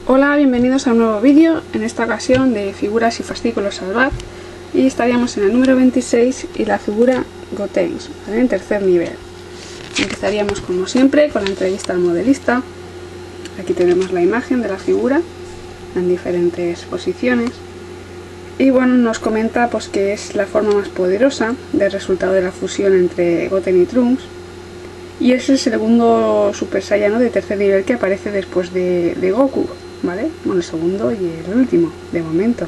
Hola, bienvenidos a un nuevo vídeo, en esta ocasión de figuras y fascículos Salvat, y estaríamos en el número 26 y la figura Gotenks, ¿vale? En tercer nivel. Empezaríamos como siempre con la entrevista al modelista. Aquí tenemos la imagen de la figura en diferentes posiciones y bueno, nos comenta pues que es la forma más poderosa del resultado de la fusión entre Goten y Trunks, y es el segundo Super Saiyan de tercer nivel que aparece después de Goku, ¿vale? Bueno, el segundo y el último, de momento.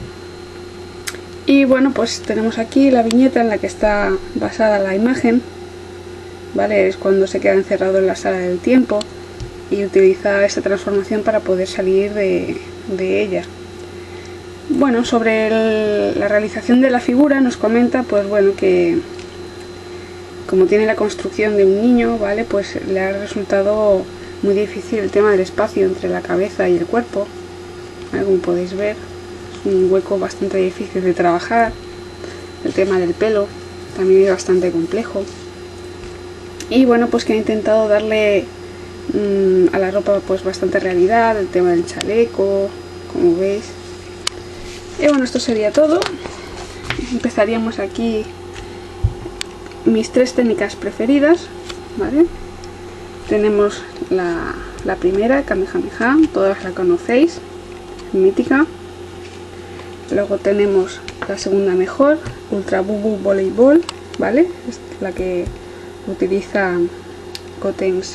Y bueno, pues tenemos aquí la viñeta en la que está basada la imagen, ¿vale? Es cuando se queda encerrado en la sala del tiempo y utiliza esta transformación para poder salir de ella. Bueno, sobre la realización de la figura nos comenta, pues bueno, que como tiene la construcción de un niño, ¿vale? Pues le ha resultado muy difícil el tema del espacio entre la cabeza y el cuerpo, ¿vale? Como podéis ver, es un hueco bastante difícil de trabajar. El tema del pelo también es bastante complejo. Y bueno, pues que ha intentado darle a la ropa pues bastante realidad, el tema del chaleco, como veis. Y bueno, esto sería todo. Empezaríamos aquí mis tres técnicas preferidas, ¿vale? Tenemos la primera, Kamehameha, todas la conocéis, mítica. Luego tenemos la segunda mejor, Ultra Bubu Voleibol, ¿vale? Es la que utiliza Gotenks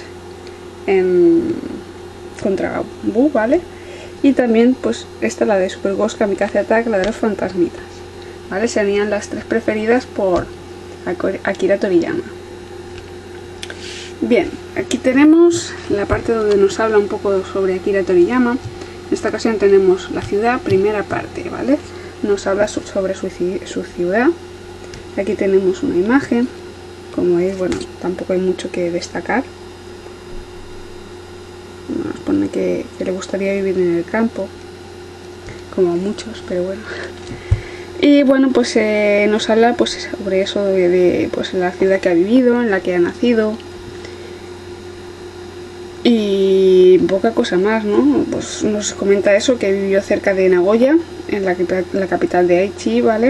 contra Bu, ¿vale? Y también pues esta, la de Super Ghost Kamikaze Attack, la de los fantasmitas, ¿vale? Serían las tres preferidas por Akira Toriyama. Bien, aquí tenemos la parte donde nos habla un poco sobre Akira Toriyama. En esta ocasión tenemos la ciudad, primera parte, ¿vale? Nos habla sobre su ciudad. Aquí tenemos una imagen. Como veis, bueno, tampoco hay mucho que destacar. Nos pone que le gustaría vivir en el campo, como a muchos, pero bueno. Y bueno, pues nos habla pues sobre eso de pues la ciudad que ha vivido, en la que ha nacido. Y poca cosa más, ¿no? Pues nos comenta eso, que vivió cerca de Nagoya, en la capital de Aichi, ¿vale?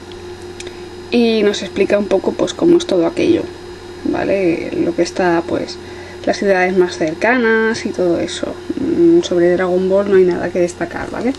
Y nos explica un poco pues cómo es todo aquello, ¿vale? Lo que está pues las ciudades más cercanas y todo eso. Sobre Dragon Ball no hay nada que destacar, ¿vale?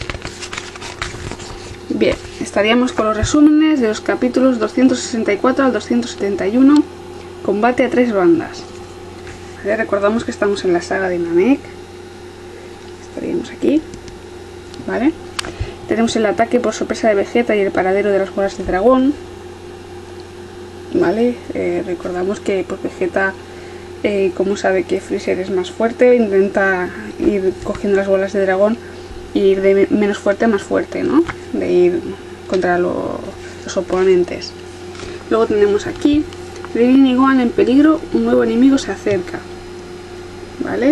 Bien, estaríamos con los resúmenes de los capítulos 264 al 271, combate a 3 bandas. ¿Vale? Recordamos que estamos en la saga de Namek. Estaríamos aquí, ¿vale? Tenemos el ataque por sorpresa de Vegeta y el paradero de las bolas de dragón, ¿vale? Recordamos que pues, Vegeta, como sabe que Freezer es más fuerte, intenta ir cogiendo las bolas de dragón y ir de menos fuerte a más fuerte, ¿no? De ir contra los oponentes. Luego tenemos aquí Krillin y Gohan en peligro, un nuevo enemigo se acerca, ¿vale?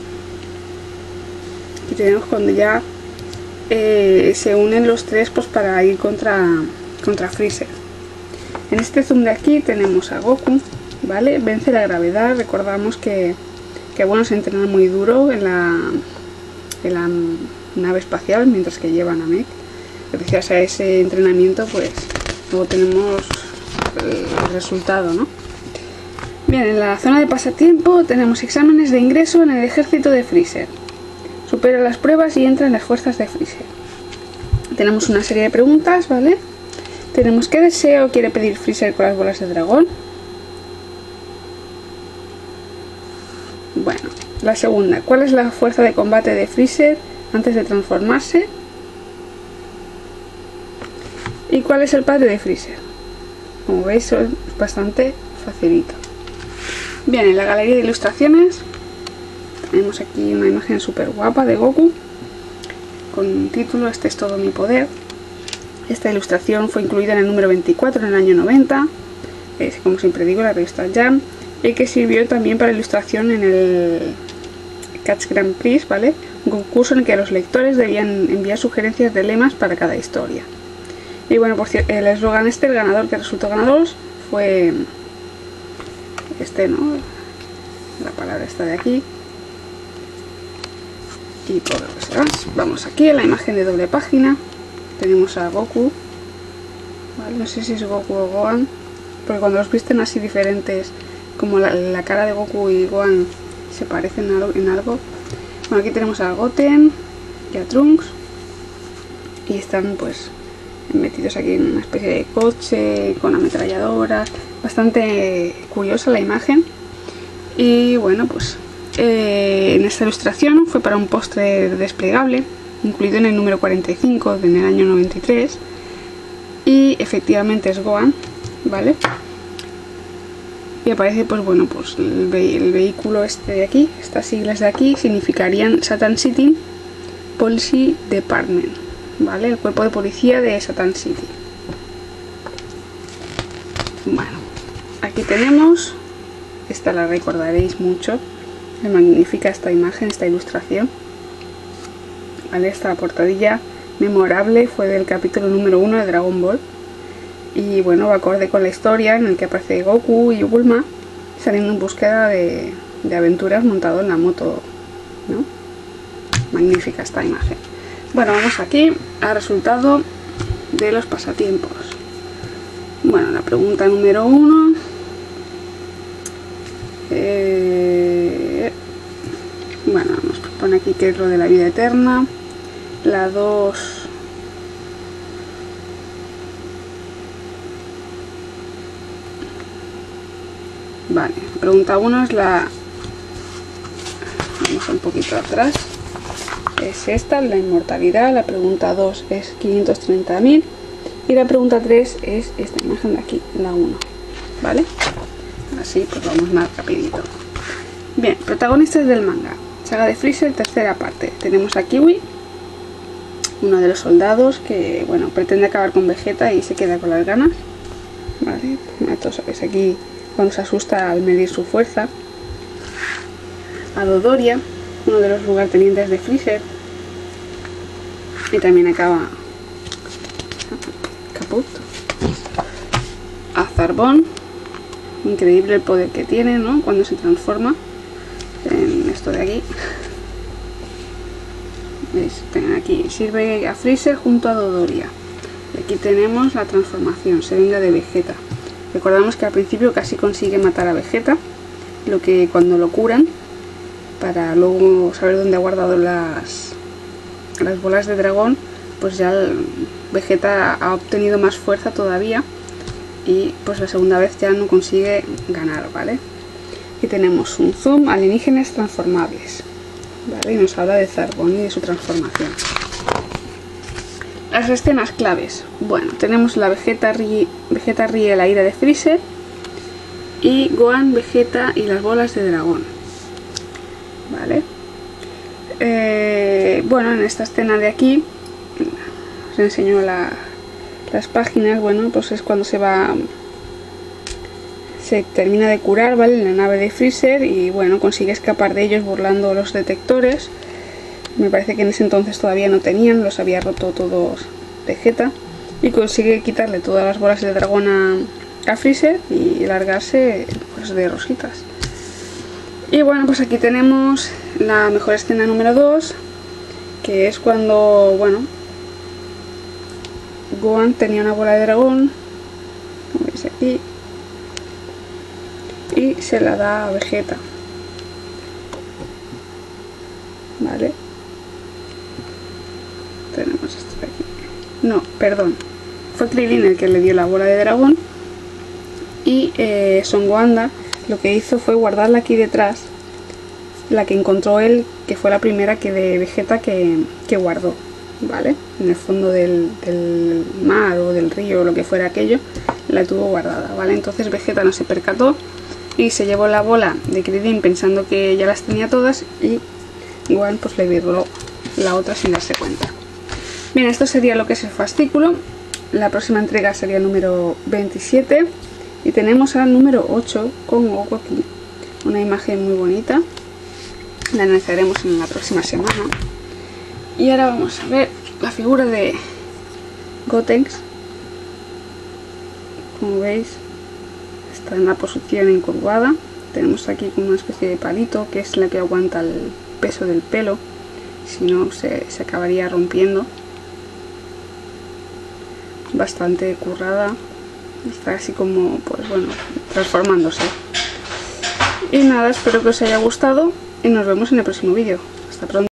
Aquí tenemos cuando ya se unen los tres pues para ir contra Freezer. En este zoom de aquí tenemos a Goku, ¿vale? Vence la gravedad. Recordamos que bueno, se entrena muy duro en la nave espacial mientras que lleva a Namek. Gracias a ese entrenamiento pues luego tenemos el resultado, ¿no? Bien, en la zona de pasatiempo tenemos exámenes de ingreso en el ejército de Freezer. Supera las pruebas y entra en las fuerzas de Freezer. Tenemos una serie de preguntas, ¿vale? Tenemos ¿qué deseo quiere pedir Freezer con las bolas de dragón? Bueno, la segunda, ¿cuál es la fuerza de combate de Freezer antes de transformarse? ¿Y cuál es el padre de Freezer? Como veis, es bastante facilito. Bien, en la galería de ilustraciones tenemos aquí una imagen súper guapa de Goku con un título, este es todo mi poder. Esta ilustración fue incluida en el número 24 en el año 90, como siempre digo, la revista Jump, y que sirvió también para ilustración en el Catch Grand Prix, ¿vale? Un concurso en el que los lectores debían enviar sugerencias de lemas para cada historia. Y bueno, por cierto, el eslogan el ganador que resultó ganador fue este, ¿no? La palabra está de aquí. y todo lo que sea. Vamos aquí a la imagen de doble página. Tenemos a Goku, ¿vale? No sé si es Goku o Gohan, porque cuando los visten así diferentes, como la cara de Goku y Gohan se parecen en algo. Bueno, aquí tenemos a Goten y a Trunks, y están pues metidos aquí en una especie de coche con ametralladoras. Bastante curiosa la imagen. Y bueno, pues en esta ilustración fue para un póster desplegable incluido en el número 45 en el año 93, y efectivamente es Gohan, ¿vale? Y aparece pues bueno, pues el vehículo este de aquí. Estas siglas de aquí significarían Satan City Police Department, ¿vale? El cuerpo de policía de Satan City. Bueno, aquí tenemos, esta la recordaréis mucho, es magnífica esta imagen, esta ilustración, ¿vale? Esta portadilla memorable fue del capítulo número 1 de Dragon Ball, y bueno, va acorde con la historia en el que aparece Goku y Bulma saliendo en búsqueda de aventuras montado en la moto, ¿no? Magnífica esta imagen. Bueno, vamos aquí al resultado de los pasatiempos. Bueno, la pregunta número 1. Bueno, nos propone aquí qué es lo de la vida eterna. La 2. Vale, pregunta 1 es la... Vamos un poquito atrás. Es esta, la inmortalidad. La pregunta 2 es 530.000. Y la pregunta 3 es esta imagen de aquí, la 1. ¿Vale? Así pues vamos más rapidito. Bien, protagonistas del manga. Saga de Freezer, tercera parte. Tenemos a Kiwi, uno de los soldados que, bueno, pretende acabar con Vegeta y se queda con las ganas. Vale, todos sabéis aquí cuando se asusta al medir su fuerza. A Dodoria, uno de los lugartenientes de Freezer, y también acaba caput. A Zarbon, increíble el poder que tiene, ¿no? Cuando se transforma en esto de aquí. ¿Veis? Aquí sirve a Freezer junto a Dodoria. Y aquí tenemos la transformación, se venga de Vegeta. Recordamos que al principio casi consigue matar a Vegeta, lo que cuando lo curan, para luego saber dónde ha guardado las bolas de dragón, pues ya Vegeta ha obtenido más fuerza todavía, y pues la segunda vez ya no consigue ganar, ¿vale? Aquí tenemos un zoom, alienígenas transformables, ¿vale? Y nos habla de Zarbon y de su transformación. Las escenas claves. Bueno, tenemos la Vegeta ríe la ira de Freezer, y Gohan, Vegeta y las bolas de dragón, ¿vale? Bueno, en esta escena de aquí os enseño las páginas. Bueno, pues es cuando se termina de curar, ¿vale? En la nave de Freezer, y bueno, consigue escapar de ellos burlando los detectores. Me parece que en ese entonces todavía no tenían, los había roto todos Vegeta, y consigue quitarle todas las bolas de dragón a Freezer y largarse pues de rositas. Y bueno, pues aquí tenemos la mejor escena número 2, que es cuando, bueno, Gohan tenía una bola de dragón, como veis aquí, y se la da a Vegeta, ¿vale? Tenemos esto de aquí. No, perdón, fue Krillin el que le dio la bola de dragón, y Son Gohan lo que hizo fue guardarla aquí detrás, la que encontró él, que fue la primera que de Vegeta que guardó, ¿vale? En el fondo del mar o del río o lo que fuera aquello, la tuvo guardada, ¿vale? Entonces Vegeta no se percató y se llevó la bola de Krillin pensando que ya las tenía todas, y Gohan pues le virló la otra sin darse cuenta. Bien, esto sería lo que es el fascículo. La próxima entrega sería el número 27, y tenemos al número 8 con Goku aquí, una imagen muy bonita. La analizaremos en la próxima semana. Y ahora vamos a ver la figura de Gotenks. Como veis, está en la posición encurvada. Tenemos aquí como una especie de palito, que es la que aguanta el peso del pelo, si no se acabaría rompiendo. Bastante currada, está así como, pues bueno, transformándose. Y nada, espero que os haya gustado y nos vemos en el próximo vídeo. Hasta pronto.